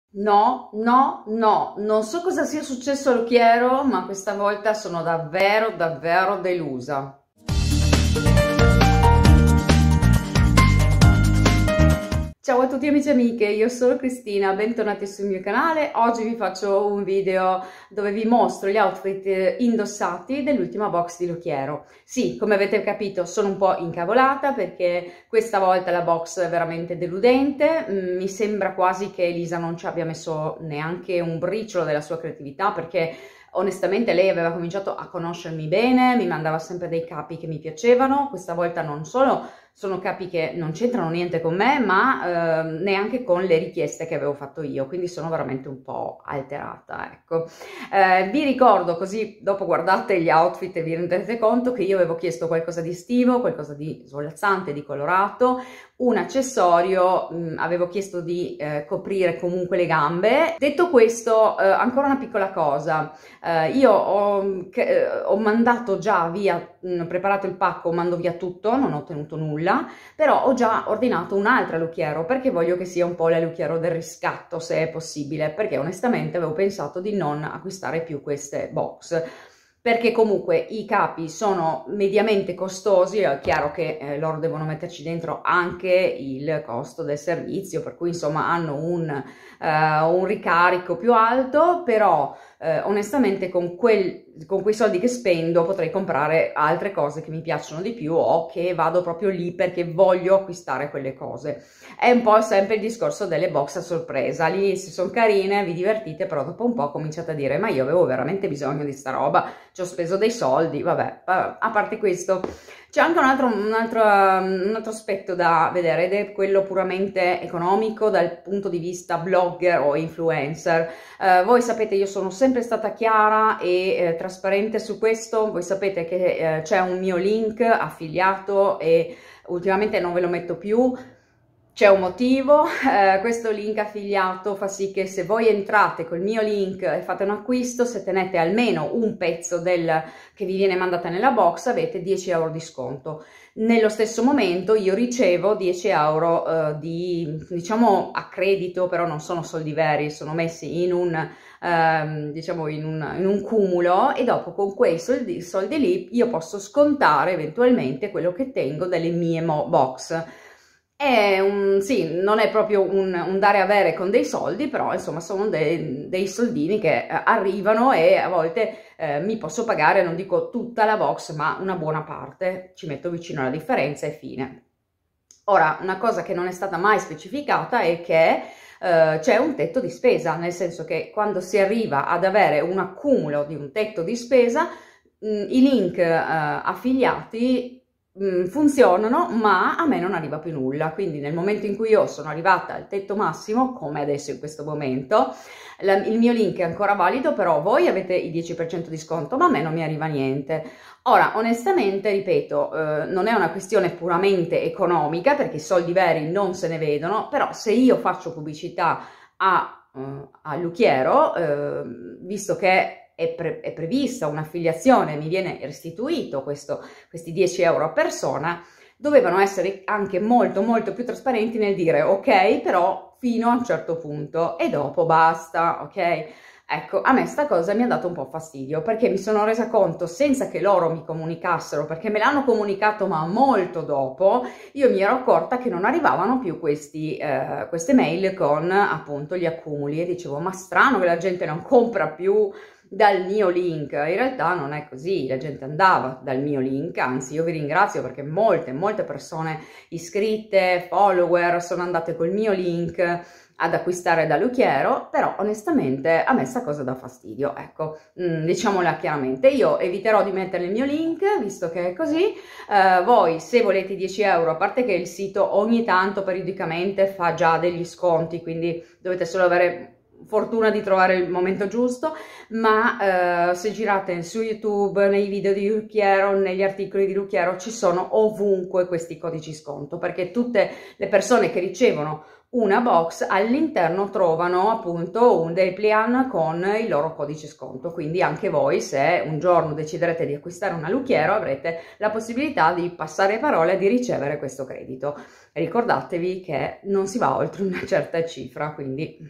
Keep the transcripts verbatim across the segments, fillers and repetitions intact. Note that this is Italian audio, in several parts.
No, no, no, non so cosa sia successo al Chiero, ma questa volta sono davvero, davvero delusa. Ciao a tutti amici e amiche, io sono Cristina, bentornati sul mio canale. Oggi vi faccio un video dove vi mostro gli outfit indossati dell'ultima box di Lucchero. Sì, come avete capito sono un po' incavolata perché questa volta la box è veramente deludente. Mi sembra quasi che Elisa non ci abbia messo neanche un briciolo della sua creatività, perché onestamente lei aveva cominciato a conoscermi bene, mi mandava sempre dei capi che mi piacevano. Questa volta non solo sono capi che non c'entrano niente con me, ma eh, neanche con le richieste che avevo fatto io, quindi sono veramente un po' alterata, ecco. Eh, vi ricordo, così dopo guardate gli outfit e vi rendete conto, che io avevo chiesto qualcosa di estivo, qualcosa di svolazzante, di colorato, un accessorio, mh, avevo chiesto di eh, coprire comunque le gambe. Detto questo, eh, ancora una piccola cosa, eh, io ho, che, ho mandato già via, mh, preparato il pacco, mando via tutto, non ho ottenuto nulla, però ho già ordinato un'altra Lucchero perché voglio che sia un po' la Lucchero del riscatto, se è possibile, perché onestamente avevo pensato di non acquistare più queste box, perché comunque i capi sono mediamente costosi. È chiaro che eh, loro devono metterci dentro anche il costo del servizio, per cui insomma hanno un, uh, un ricarico più alto, però eh, onestamente con, quel, con quei soldi che spendo potrei comprare altre cose che mi piacciono di più, o che vado proprio lì perché voglio acquistare quelle cose. È un po' sempre il discorso delle box a sorpresa, lì se sono carine vi divertite, però dopo un po' cominciate a dire: ma io avevo veramente bisogno di sta roba, ci ho speso dei soldi. Vabbè, a parte questo c'è anche un altro, un, altro, un altro aspetto da vedere, ed è quello puramente economico dal punto di vista blogger o influencer. Eh, voi sapete, io sono sempre stata chiara e eh, trasparente su questo. Voi sapete che eh, c'è un mio link affiliato e ultimamente non ve lo metto più. C'è un motivo. Eh, questo link affiliato fa sì che se voi entrate col mio link e fate un acquisto, se tenete almeno un pezzo del, che vi viene mandata nella box, avete dieci euro di sconto. Nello stesso momento io ricevo dieci euro eh, di, diciamo, a credito, però non sono soldi veri, sono messi in un, ehm, diciamo, in un, in un cumulo, e dopo con quei soldi, soldi lì io posso scontare eventualmente quello che tengo delle mie box. È un, sì, non è proprio un, un dare avere con dei soldi, però insomma sono dei, dei soldini che eh, arrivano, e a volte eh, mi posso pagare, non dico tutta la box, ma una buona parte, ci metto vicino alla differenza e fine. Ora, una cosa che non è stata mai specificata è che eh, c'è un tetto di spesa, nel senso che quando si arriva ad avere un accumulo di un tetto di spesa, mh, i link eh, affiliati funzionano, ma a me non arriva più nulla. Quindi nel momento in cui io sono arrivata al tetto massimo, come adesso in questo momento, la, il mio link è ancora valido, però voi avete il dieci per cento di sconto, ma a me non mi arriva niente. Ora, onestamente, ripeto, eh, non è una questione puramente economica, perché i soldi veri non se ne vedono, però se io faccio pubblicità a, uh, a Lucchero, eh, visto che È, pre è prevista un'affiliazione, mi viene restituito questo, questi dieci euro a persona, dovevano essere anche molto molto più trasparenti nel dire: ok, però fino a un certo punto e dopo basta, ok? Ecco, a me sta cosa mi ha dato un po' fastidio, perché mi sono resa conto, senza che loro mi comunicassero, perché me l'hanno comunicato ma molto dopo, io mi ero accorta che non arrivavano più questi, eh, queste mail con appunto gli accumuli, e dicevo: ma strano che la gente non compra più dal mio link. In realtà non è così, la gente andava dal mio link, anzi io vi ringrazio perché molte molte persone iscritte, follower, sono andate col mio link ad acquistare da Lucchero, però onestamente a me sta cosa dà fastidio, ecco, mm, diciamola chiaramente. Io eviterò di mettere il mio link, visto che è così. Eh, voi se volete dieci euro, a parte che il sito ogni tanto periodicamente fa già degli sconti, quindi dovete solo avere fortuna di trovare il momento giusto, ma eh, se girate su YouTube, nei video di Lucchero, negli articoli di Lucchero, ci sono ovunque questi codici sconto, perché tutte le persone che ricevono una box all'interno trovano appunto un day plan con il loro codice sconto. Quindi anche voi, se un giorno deciderete di acquistare una Lucchero, avrete la possibilità di passare parola e di ricevere questo credito. Ricordatevi che non si va oltre una certa cifra, quindi ecco.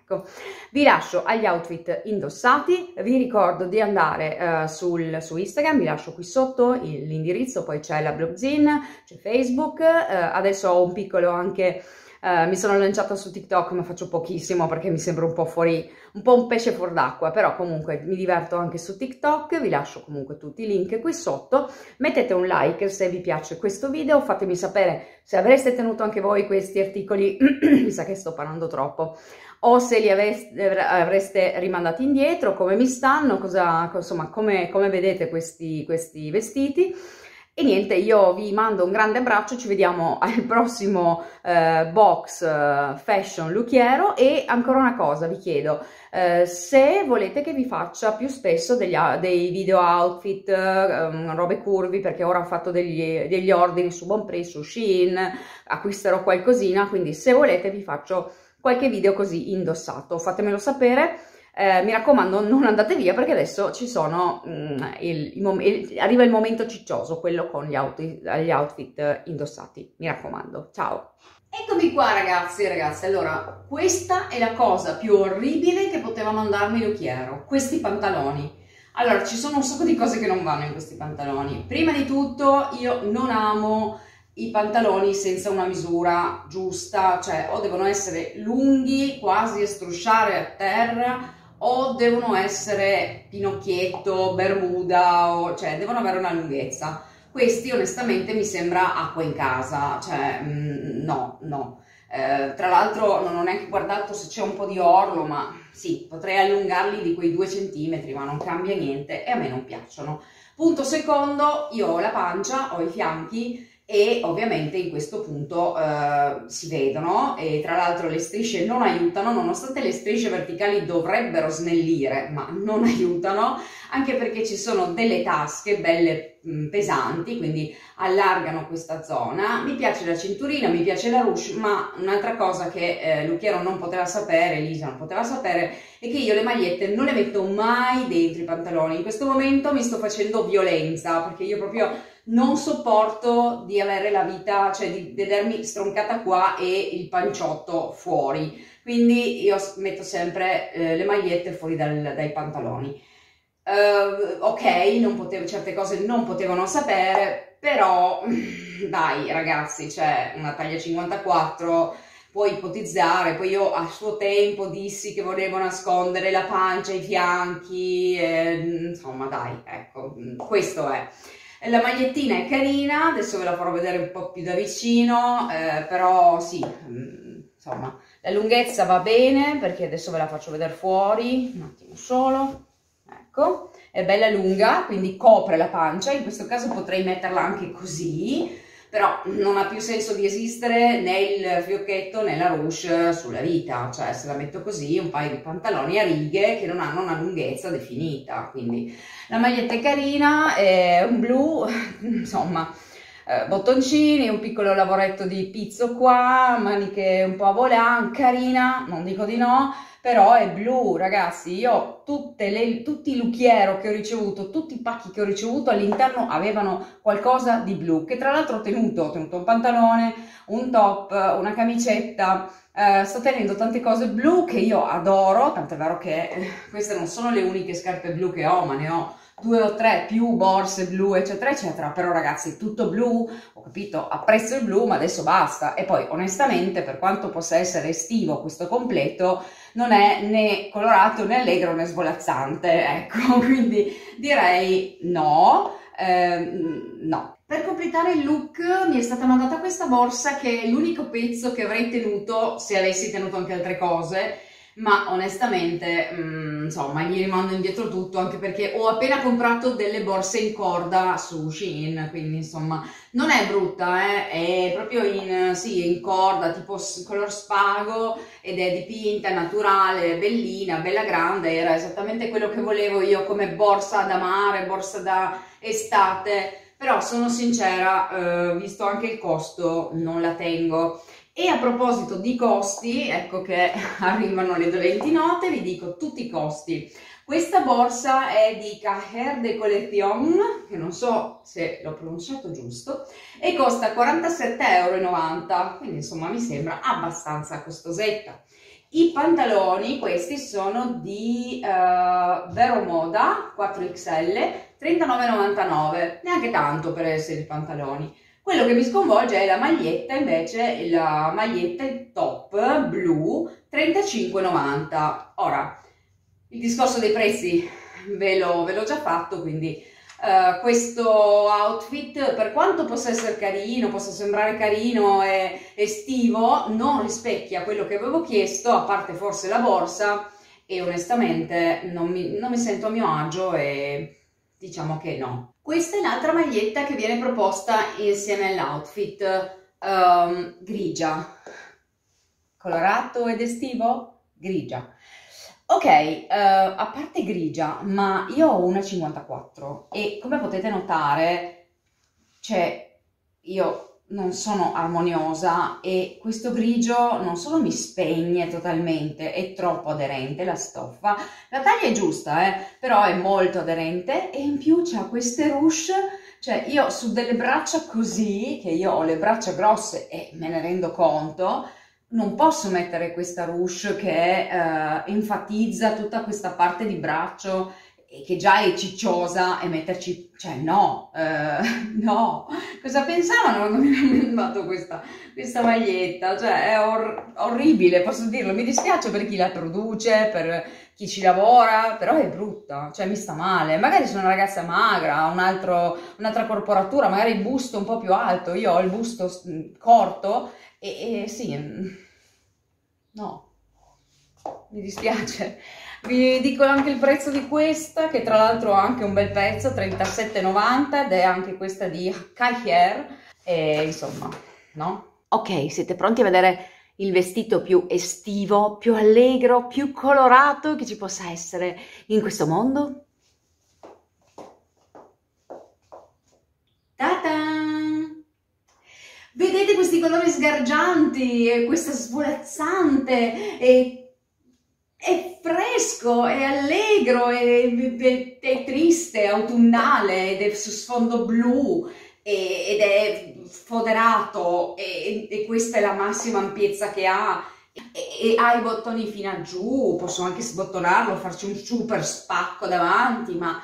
Ecco, vi lascio agli outfit indossati, vi ricordo di andare uh, sul, su Instagram, vi lascio qui sotto l'indirizzo, poi c'è la blogzine, c'è Facebook, uh, adesso ho un piccolo anche... Uh, mi sono lanciata su TikTok, ma faccio pochissimo perché mi sembra un po' fuori, un po' un pesce fuor d'acqua, però comunque mi diverto anche su TikTok, vi lascio comunque tutti i link qui sotto, mettete un like se vi piace questo video, fatemi sapere se avreste tenuto anche voi questi articoli, mi sa che sto parlando troppo, o se li aveste, avreste rimandati indietro, come mi stanno, cosa, insomma, come, come vedete questi, questi vestiti. E niente, io vi mando un grande abbraccio, ci vediamo al prossimo eh, box eh, fashion lookiero. E ancora una cosa vi chiedo, eh, se volete che vi faccia più spesso degli, dei video outfit, eh, robe curvi, perché ora ho fatto degli, degli ordini su Bonprix, su Shein, acquisterò qualcosina, quindi se volete vi faccio qualche video così indossato, fatemelo sapere. Eh, mi raccomando, non andate via perché adesso ci sono, mm, il, il, il, arriva il momento ciccioso, quello con gli outfit, gli outfit indossati, mi raccomando, ciao! Eccomi qua ragazzi e ragazze, allora questa è la cosa più orribile che poteva mandarmi Luchiero, questi pantaloni. Allora, ci sono un sacco di cose che non vanno in questi pantaloni. Prima di tutto io non amo i pantaloni senza una misura giusta, cioè o devono essere lunghi quasi a strusciare a terra, o devono essere pinocchietto, bermuda, o, cioè devono avere una lunghezza. Questi onestamente mi sembra acqua in casa, cioè mm, no, no. Eh, tra l'altro non ho neanche guardato se c'è un po' di orlo, ma sì, potrei allungarli di quei due centimetri, ma non cambia niente e a me non piacciono. Punto secondo, io ho la pancia, ho i fianchi, e ovviamente in questo punto eh, si vedono, e tra l'altro le strisce non aiutano, nonostante le strisce verticali dovrebbero snellire, ma non aiutano, anche perché ci sono delle tasche belle mh, pesanti, quindi allargano questa zona. Mi piace la cinturina, mi piace la ruche, ma un'altra cosa che eh, Luchiero non poteva sapere, Lisa non poteva sapere, è che io le magliette non le metto mai dentro i pantaloni. In questo momento mi sto facendo violenza, perché io proprio non sopporto di avere la vita, cioè di vedermi stroncata qua e il panciotto fuori, quindi io metto sempre eh, le magliette fuori dal, dai pantaloni. Uh, ok, non potevo, certe cose non potevano sapere, però dai ragazzi, c'è una taglia cinquantaquattro, puoi ipotizzare. Poi io a suo tempo dissi che volevo nascondere la pancia, i fianchi, eh, insomma dai, ecco, questo è. La magliettina è carina, adesso ve la farò vedere un po' più da vicino, eh, però sì, insomma, la lunghezza va bene, perché adesso ve la faccio vedere fuori, un attimo solo, ecco, è bella lunga, quindi copre la pancia. In questo caso potrei metterla anche così, però non ha più senso di esistere né il fiocchetto né la ruche sulla vita, cioè se la metto così un paio di pantaloni a righe che non hanno una lunghezza definita. Quindi la maglietta è carina, è un blu, insomma, eh, bottoncini, un piccolo lavoretto di pizzo qua, maniche un po' a volant, carina, non dico di no, però è blu ragazzi. Io tutte le, tutti i Luchiero che ho ricevuto, tutti i pacchi che ho ricevuto all'interno avevano qualcosa di blu, che tra l'altro ho tenuto, ho tenuto un pantalone, un top, una camicetta, eh, sto tenendo tante cose blu che io adoro, tant'è vero che eh, queste non sono le uniche scarpe blu che ho, ma ne ho due o tre più borse blu eccetera eccetera. Però ragazzi, tutto blu, ho capito, apprezzo il blu, ma adesso basta. E poi onestamente, per quanto possa essere estivo questo completo, non è né colorato né allegro né svolazzante, ecco, quindi direi no, ehm, no. Per completare il look mi è stata mandata questa borsa, che è l'unico pezzo che avrei tenuto se avessi tenuto anche altre cose, ma onestamente mh, insomma gli rimando indietro tutto, anche perché ho appena comprato delle borse in corda su Shein, quindi insomma non è brutta, eh? È proprio in, sì, in corda, tipo color spago, ed è dipinta, naturale, bellina, bella grande, era esattamente quello che volevo io come borsa da mare, borsa da estate. Però sono sincera, eh, visto anche il costo, non la tengo. E a proposito di costi, ecco che arrivano le dolenti note, vi dico tutti i costi. Questa borsa è di Caher de Collection, che non so se l'ho pronunciato giusto, e costa quarantasette e novanta euro, quindi insomma mi sembra abbastanza costosetta. I pantaloni, questi sono di uh, Vero Moda, quattro X L, trentanove e novantanove, neanche tanto per essere i pantaloni. Quello che mi sconvolge è la maglietta, invece la maglietta, il top blu, trentacinque e novanta. Ora, il discorso dei prezzi ve l'ho già fatto, quindi uh, questo outfit, per quanto possa essere carino, possa sembrare carino e estivo, non rispecchia quello che avevo chiesto, a parte forse la borsa, e onestamente non mi, non mi sento a mio agio e diciamo che no. Questa è l'altra maglietta che viene proposta insieme all'outfit, um, grigia. Colorato ed estivo? Grigia. Ok, uh, a parte grigia, ma io ho una cinquantaquattro e come potete notare, cioè, io non sono armoniosa e questo grigio non solo mi spegne totalmente, è troppo aderente la stoffa, la taglia è giusta, eh, però è molto aderente e in più c'ha queste ruche, cioè io su delle braccia così, che io ho le braccia grosse e me ne rendo conto, non posso mettere questa ruche che eh, enfatizza tutta questa parte di braccio che già è cicciosa e metterci, cioè no, eh, no, cosa pensavano quando mi hanno mandato questa, questa maglietta? Cioè è or orribile, posso dirlo, mi dispiace per chi la produce, per chi ci lavora, però è brutta, cioè mi sta male, magari sono una ragazza magra, un altro, un'altra corporatura, magari il busto un po' più alto, io ho il busto corto e, e sì, no, mi dispiace. Vi dico anche il prezzo di questa, che tra l'altro ha anche un bel pezzo, trentasette e novanta, ed è anche questa di Kai, e insomma, no? Ok, siete pronti a vedere il vestito più estivo, più allegro, più colorato che ci possa essere in questo mondo? Ta-da! Vedete questi colori sgargianti, e questa svolazzante, e è fresco, è allegro, è, è, è triste, è autunnale, ed è su sfondo blu, e, ed è foderato, e, e questa è la massima ampiezza che ha, e, e ha i bottoni fino a giù, posso anche sbottonarlo, farci un super spacco davanti, ma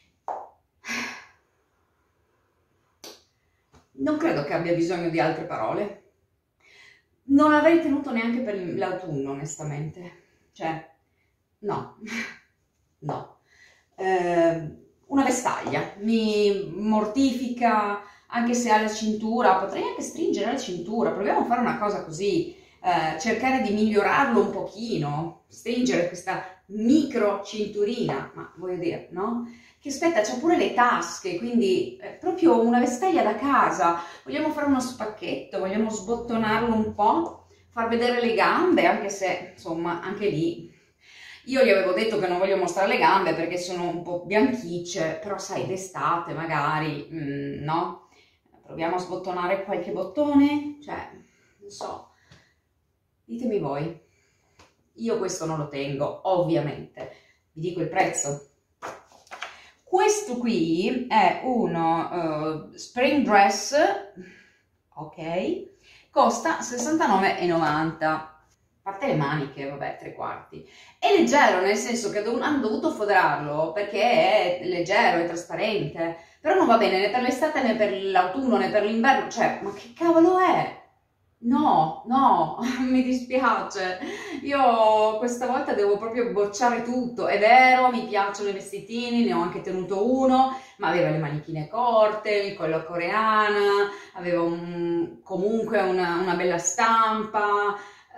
non credo che abbia bisogno di altre parole. Non l'avrei tenuto neanche per l'autunno, onestamente. Cioè, no, no. Eh, una vestaglia, mi mortifica, anche se ha la cintura, potrei anche stringere la cintura, proviamo a fare una cosa così, eh, cercare di migliorarlo un pochino, stringere questa micro cinturina, ma voglio dire, no? Che aspetta, c'ha pure le tasche, quindi è proprio una vestaglia da casa, vogliamo fare uno spacchetto, vogliamo sbottonarlo un po', far vedere le gambe, anche se, insomma, anche lì, io gli avevo detto che non voglio mostrare le gambe perché sono un po' bianchicce, però sai, d'estate magari, mm, no? Proviamo a sbottonare qualche bottone, cioè, non so, ditemi voi. Io questo non lo tengo, ovviamente. Vi dico il prezzo. Questo qui è uno uh, spring dress, ok? Costa sessantanove e novanta, a parte le maniche, vabbè, tre quarti. È leggero, nel senso che hanno dovuto foderarlo perché è leggero, è trasparente, però non va bene né per l'estate né per l'autunno né per l'inverno, cioè, ma che cavolo è? No, no, mi dispiace, io questa volta devo proprio bocciare tutto. È vero, mi piacciono i vestitini, ne ho anche tenuto uno, ma aveva le manichine corte, il collo coreana, aveva un, comunque una, una bella stampa.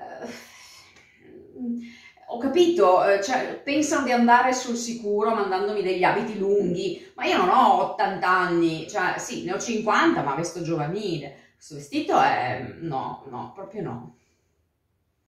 Eh, ho capito, cioè, pensano di andare sul sicuro mandandomi degli abiti lunghi, ma io non ho ottanta anni, cioè sì, ne ho cinquanta, ma vesto giovanile. Questo vestito è... no, no, proprio no.